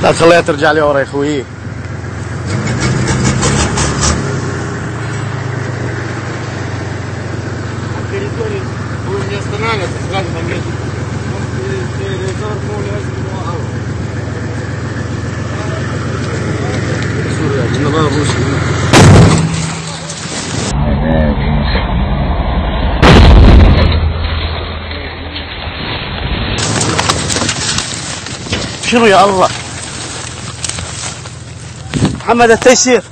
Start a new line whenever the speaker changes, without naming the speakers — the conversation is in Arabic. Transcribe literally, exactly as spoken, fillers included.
لا تخليها ترجع لي ورا يا اخوي. شنو يا الله؟ محمد التيسير